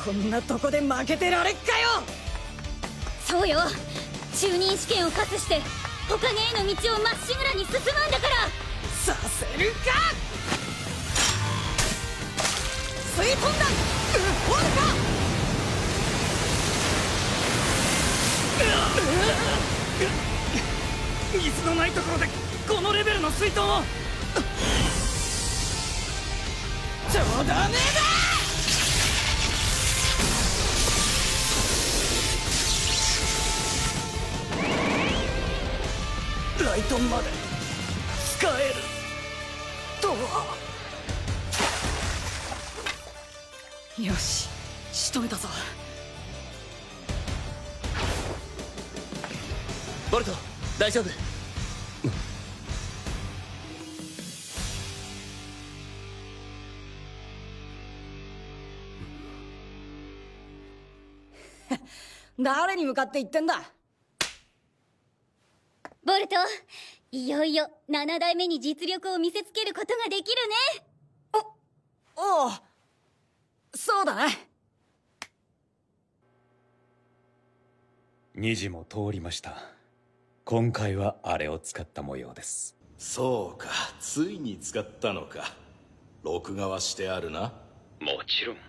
こんなとこで負けてられっかよ。 そうよ、中任試験をパスして火影への道をまっしぐらに進むんだから。 させるか。吸い込んだ。おるか。水のないところでこのレベルの水遁を。ちょうだねえだ。ライトンまで使えるとは。よし、仕留めたぞ。 ボルト、大丈夫？ 誰に向かって言ってんだ。 ボルト、いよいよ7代目に実力を見せつけることができるね。 おう、そうだな。 2時も通りました。今回はあれを使った模様です。 そうか、ついに使ったのか。録画はしてあるな。 もちろん。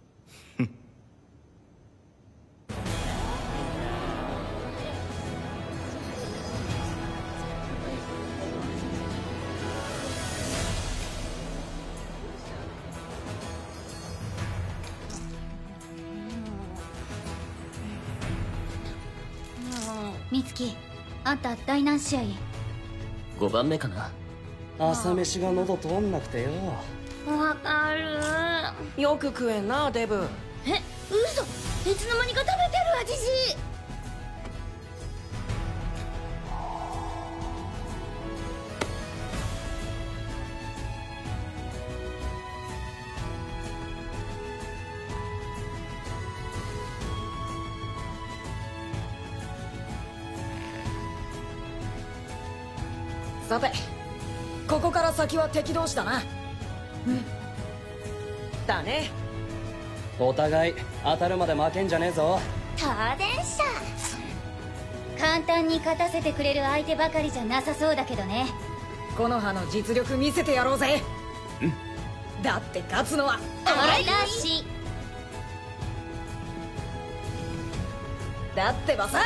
美月、あんた第何試合 ？5番目かな。 朝飯が喉通んなくてよ。 わかる。 よく食えんなデブ。 え、嘘。いつの間にか食べてるわじじい。 さて、ここから先は敵同士だな。だね。 お互い当たるまで負けんじゃねえぞ。 当然さ。簡単に勝たせてくれる相手ばかりじゃなさそうだけどね。 木の葉の実力見せてやろうぜ。だって勝つのは私だってばさ。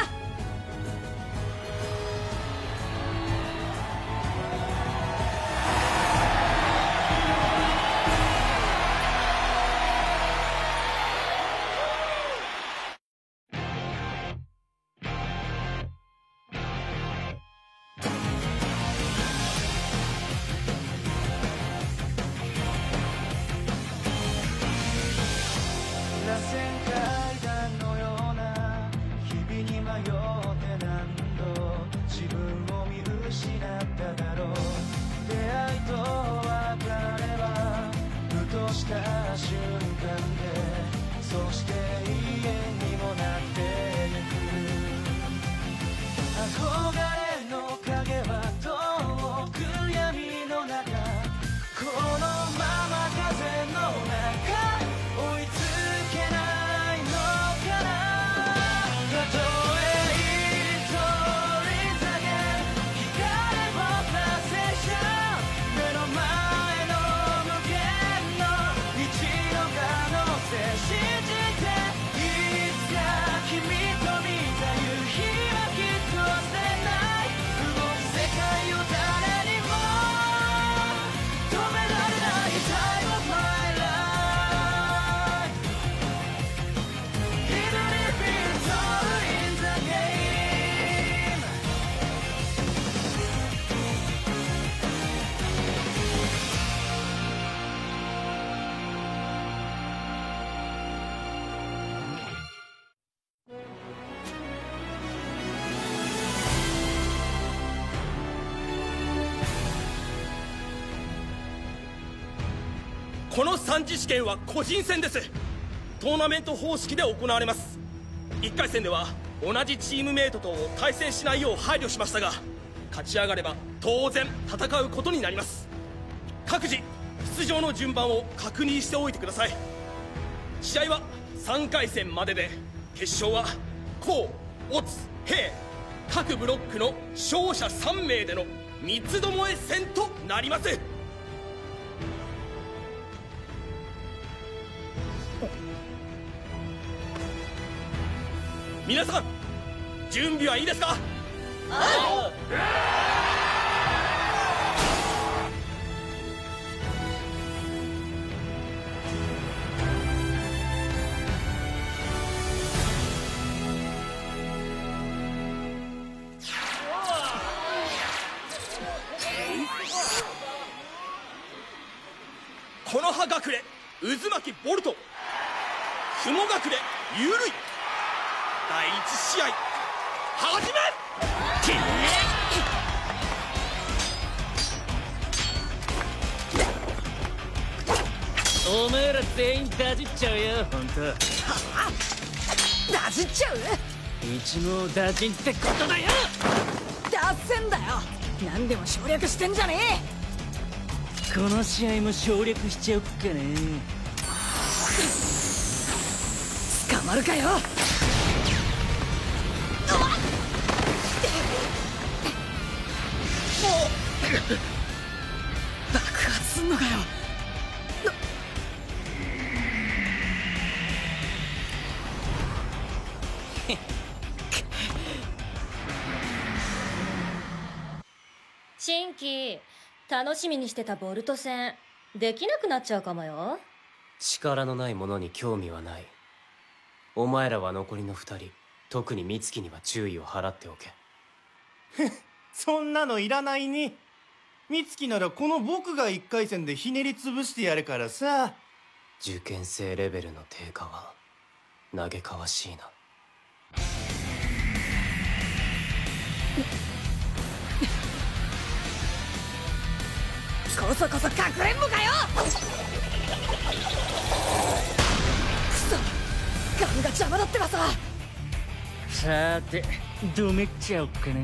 この3次試験は個人戦です。トーナメント方式で行われます。1回戦では同じチームメイトと対戦しないよう配慮しましたが、勝ち上がれば当然戦うことになります。各自出場の順番を確認しておいてください。試合は 3回戦までで決勝は甲、乙、丙各ブロックの勝者3名での三つどもえ戦となります。皆さん準備はいいですか？木の葉隠れ渦巻きボルト、雲隠れユールイ、第一試合始め！ お前ら全員ダジっちゃうよ、ほんと。 ダジっちゃう？ 一網打尽ってことだよ。 ダッセンだよ。何でも省略してんじゃねこの試合も省略しちゃおっかね。 え。捕まるかよ。爆発すんのかよ。 新規楽しみにしてたボルト戦できなくなっちゃうかもよ。 力のないものに興味はない。お前らは残りの2人、特に美月には注意を払っておけ。 そんなのいらないね。美月ならこの僕が1回戦でひねり潰してやるからさ。 受験生レベルの低下は嘆かわしいな。 こそこそかくれんぼかよ。くそ、ガンが邪魔だってばさ。 さーてどめっちゃおっかな。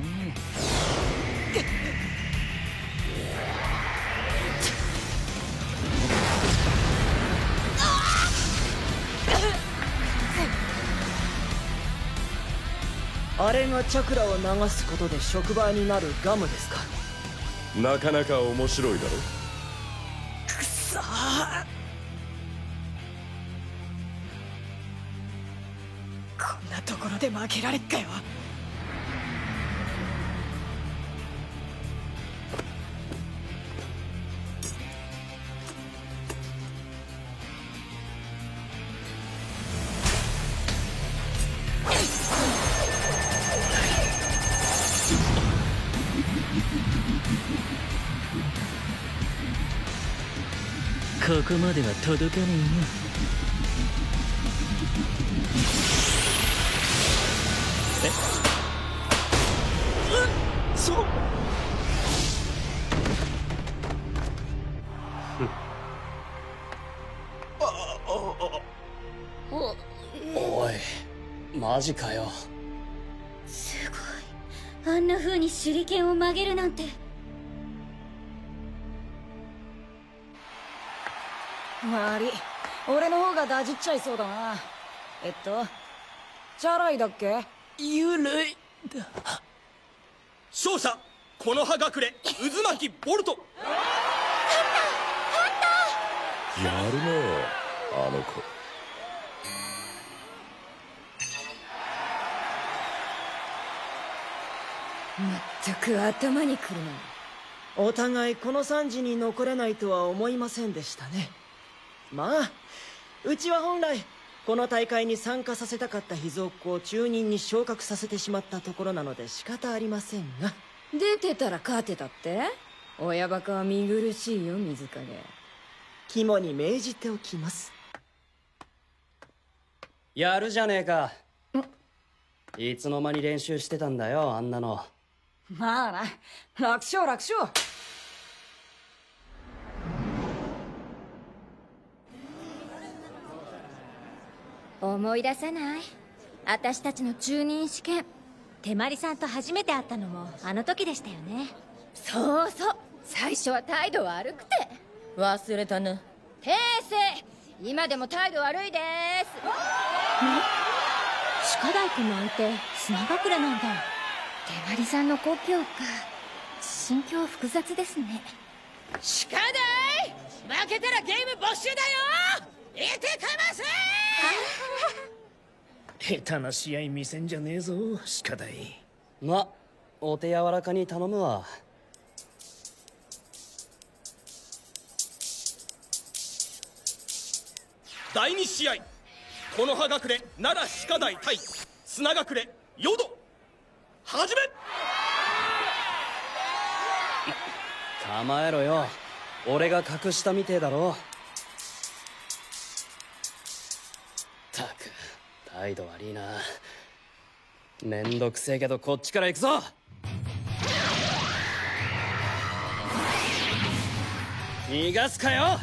あれがチャクラを流すことで触媒になるガムですか。 なかなか面白いだろ。 くそー、こんなところで負けられっかよ。 ここまでは届かねえよ。そう。 おい、マジかよ。 すごい、あんな風に手裏剣を曲げるなんて。 悪い、俺の方がダジっちゃいそうだな。チャライだっけ？ 幽霊だ。 勝者木の葉隠れ渦巻きボルト。 やるねあの子。 まったく頭にくるな。 お互いこの3時に残れないとは思いませんでしたね。まあうちは本来この大会に参加させたかった秘蔵っ子を中忍に昇格させてしまったところなので仕方ありませんが。 出てたら勝てたって？親バカは見苦しいよ、水影。 肝に銘じておきます。 やるじゃねえか。いつの間に練習してたんだよ、あんなの。 まあな、楽勝楽勝。 思い出さない？私たちの中忍試験。手まりさんと初めて会ったのもあの時でしたよね。 そうそう、最初は態度悪くて忘れたな。 平成今でも態度悪いです。鹿大君の相手砂隠れなんだ。手まりさんの故郷か。心境複雑ですね。 鹿大負けたらゲーム没収だよ。行ってかます下手な試合見せんじゃねえぞ鹿大。 ま、お手柔らかに頼むわ。 第2試合、木の葉隠れ奈良鹿大対砂隠れ淀。始め。 構えろよ。俺が格下みてえだろ。ったく態度悪いな。めんどくせえけどこっちから行くぞ。逃がすかよ。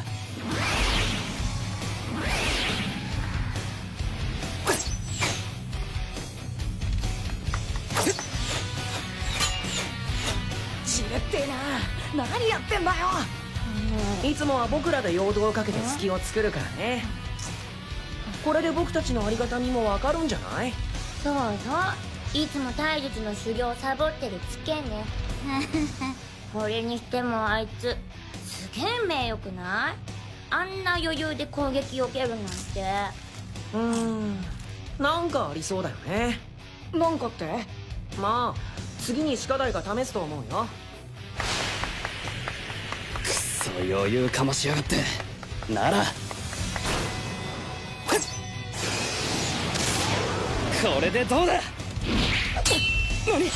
じれってえな。何やってんだよ。 いつもは僕らで陽動をかけて隙を作るからね。これで僕たちのありがたみもわかるんじゃない？ そうそう、いつも体術の修行をサボってるつけね。これにしてもあいつすげえ名誉くない？あんな余裕で攻撃を受けるなんて。 なんかありそうだよね。 なんかって？ まあ次に鹿大が試すと思うよ。 くそ余裕かましやがって。ならこれでどうだ。何？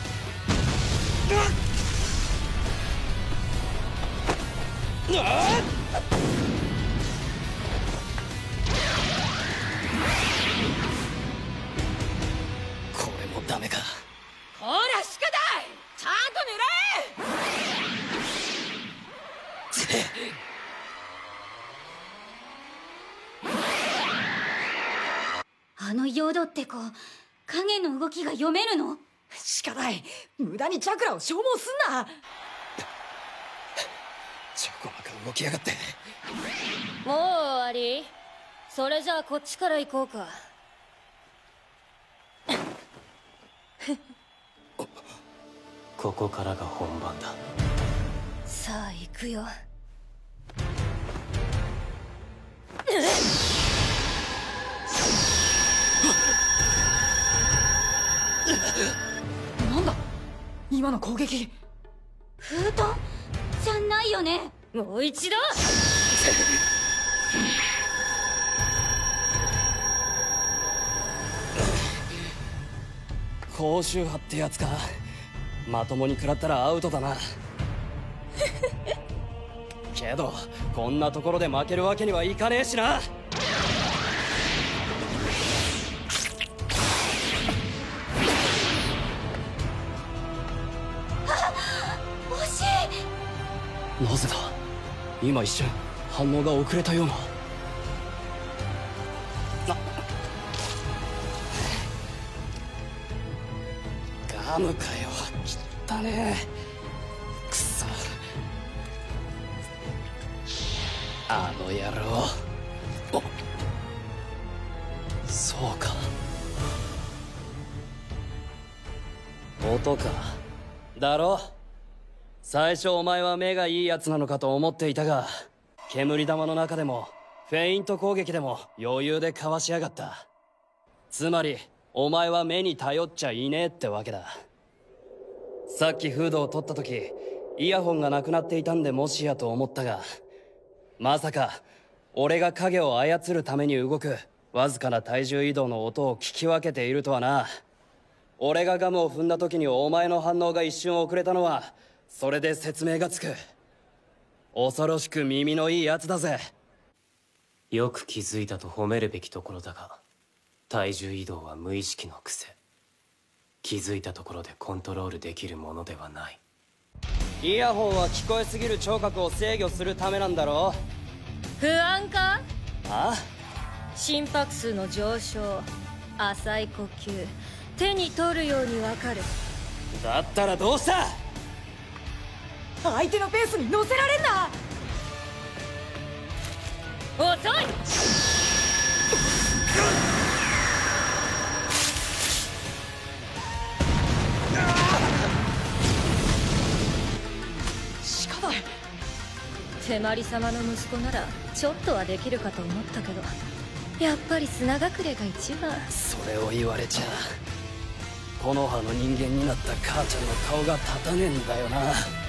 これもダメか。 ほら鹿大、ちゃんと狙あのヨドって子、影の動きが読めるの？ 鹿大、無駄にチャクラを消耗すんな。 ちょこまか動きやがって。 もう終わり？それじゃあこっちから行こうか。 ここからが本番だ。 さあ行くよ。 なんだ今の攻撃。 封筒じゃないよね。もう一度。 高周波ってやつか。まともに食らったらアウトだな。けどこんなところで負けるわけにはいかねえしな。 惜しい。 なぜだ。今一瞬反応が遅れたような。ガムかよ。きったねえ。くそ。あの野郎。そうか。音か。だろ。最初お前は目がいいやつなのかと思っていたが、煙玉の中でもフェイント攻撃でも余裕でかわしやがった。つまりお前は目に頼っちゃいねえってわけだ。さっきフードを取った時イヤホンがなくなっていたんでもしやと思ったが、まさか俺が影を操るために動くわずかな体重移動の音を聞き分けているとはな。俺がガムを踏んだ時にお前の反応が一瞬遅れたのはそれで説明がつく。恐ろしく耳のいいやつだぜ。 よく気づいたと褒めるべきところだが、体重移動は無意識の癖。気づいたところでコントロールできるものではない。 イヤホンは聞こえすぎる聴覚を制御するためなんだろう。 不安か？ あ？ 心拍数の上昇、浅い呼吸、手に取るようにわかる。 だったらどうした？ 相手のペースに乗せられんな。 遅い。 鹿だ。 手まり様の息子ならちょっとはできるかと思ったけど、やっぱり砂隠れが一番。 それを言われちゃ木の葉の人間になった母ちゃんの顔が立たねえんだよな。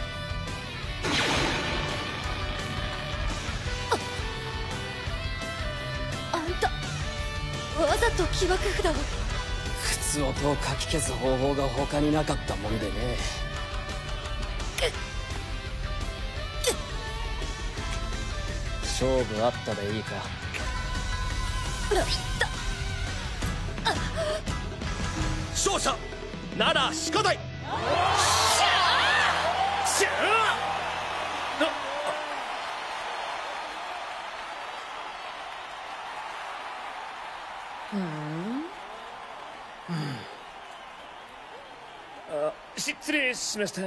あんたわざと起爆札を。 普通音をかき消す方法が他になかったもんでね。勝負あったでいいか。 勝者奈良鹿大。 失礼しました。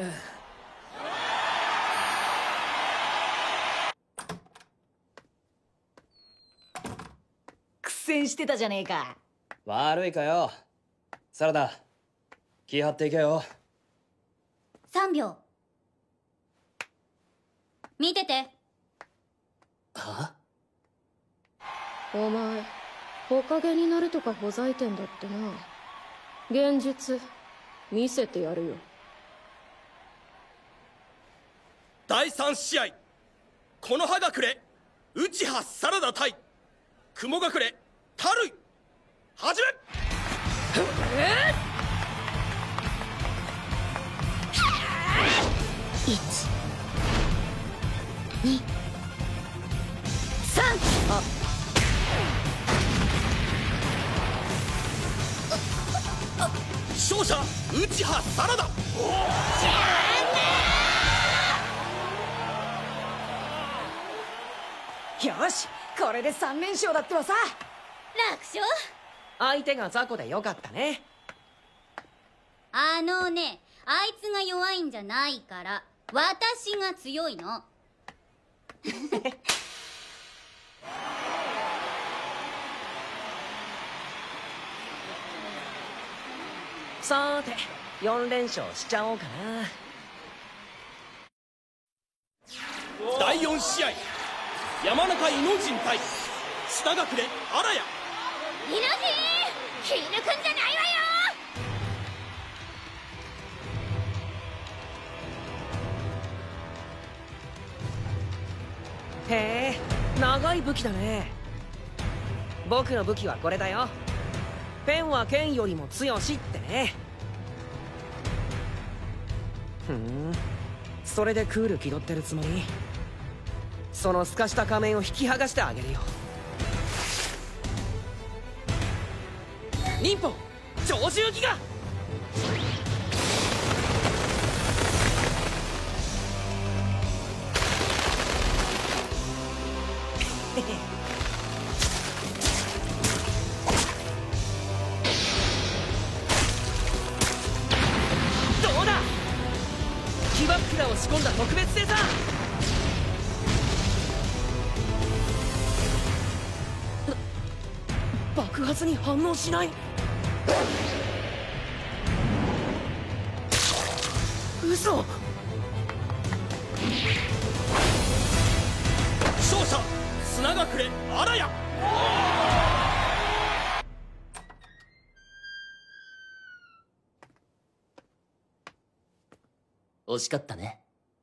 苦戦してたじゃねえか。 悪いかよ。サラダ気張っていけよ。 3秒。見てて。 は？ お前火影になるとかほざいてんだってな。現実見せてやるよ。 第3試合、この葉隠れ内葉サラダ対雲隠れタルイ、始め。 1、2、3。 勝者内葉サラダ。 よし、これで3連勝だってばさ。 楽勝。 相手が雑魚でよかったね。 あのね、あいつが弱いんじゃないから、私が強いの。 さーて4連勝しちゃおうかな。 第4試合、山中イノジン対砂隠れ荒谷。 イノジン、気抜くんじゃないわよ。 へえ、長い武器だね。僕の武器はこれだよ。ペンは剣よりも強しってね。ふん、それでクール気取ってるつもり？その透かした仮面を引き剥がしてあげるよ。忍法長寿ギガ。どうだ、起爆札を仕込んだ特別製さ。爆発に反応しない。嘘。 勝者砂隠れ荒谷。 惜しかったね。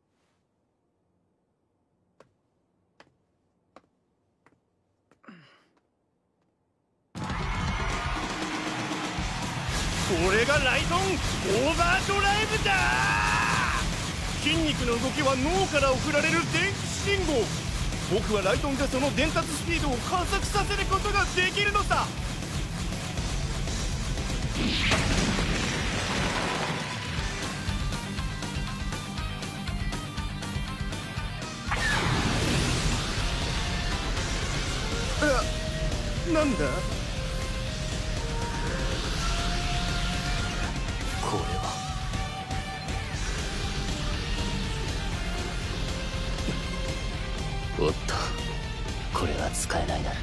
これがライゾンオーバードライブだ。筋肉の動きは脳から送られる電気信号。僕はライトンでその伝達スピードを加速させることができるのさ。なんだこれは。 おっと、ここれは使えないな。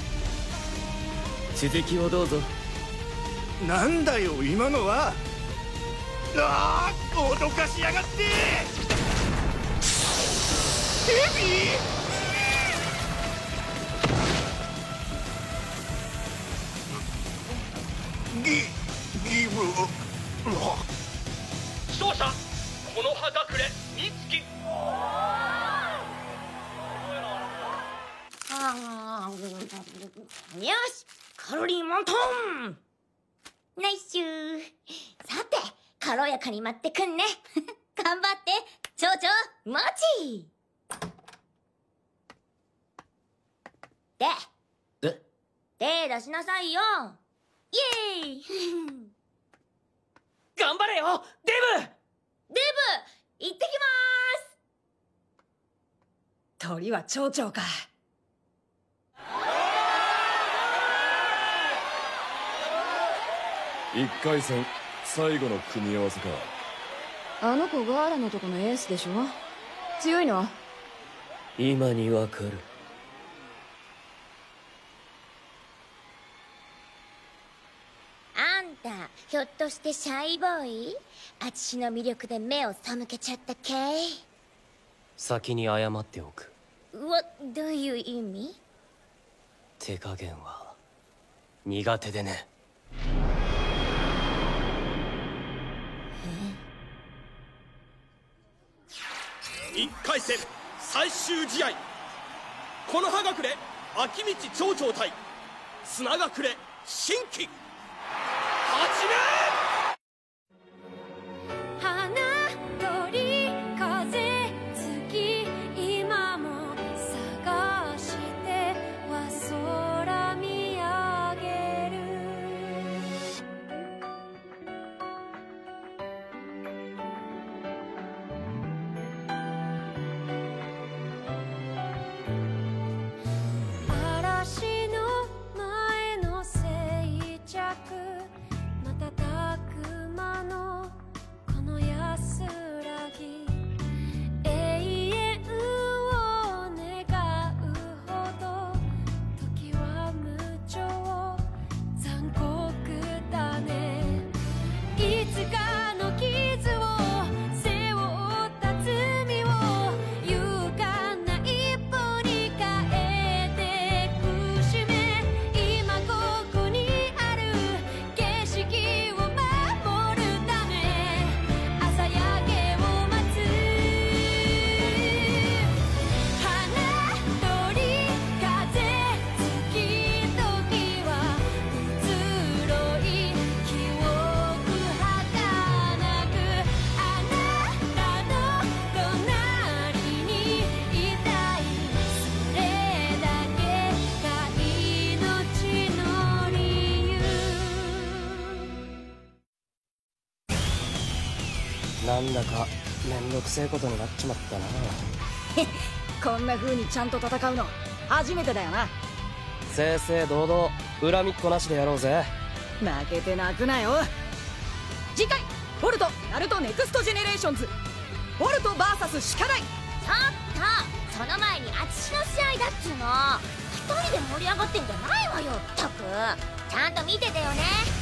続きをどうぞ。 なんだよ今のは。ああ、脅かしやがって。ヘビギブ勝者この葉隠れ美月。 よし、カロリー満タン。ナイスー。さて、軽やかに待ってくんね。頑張って蝶々マチ。手出しなさいよ。イエーイ。 頑張れよデブ。 行ってきまーす。 鳥は蝶々か。 1回戦最後の組み合わせか。 あの子ガーラのとこのエースでしょ。強いの？ 今にわかる。 あんたひょっとしてシャイボーイ？あちしの魅力で目を背けちゃったけい？ 先に謝っておく。 どういう意味？ 手加減は苦手でね。 1回戦最終試合、この葉隠れ秋道町長対砂隠れ新規。始め。 花鳥風月今も探しては空見上げる。嵐の前の静着瞬く間のこの安らぎ、永遠を願うほど時は無情残酷だね。いつかの傷を背負った罪を勇敢な一歩に変えてくしめ、今ここにある景色を守るため朝焼けを待つ。花鳥風月時は移ろい記憶儚く、あなたの隣にいたい。それだけが命の理由。 なんだかめんどくせえことになっちまったな。 こんな風にちゃんと戦うの初めてだよな。 正々堂々恨みっこなしでやろうぜ。 負けて泣くなよ。次回ボルトナルトネクストジェネレーションズボルト VS シカダイ。 ちょっとその前にあちしの試合だっつうの。一人で盛り上がってんじゃないわよったく。ちゃんと見ててよね。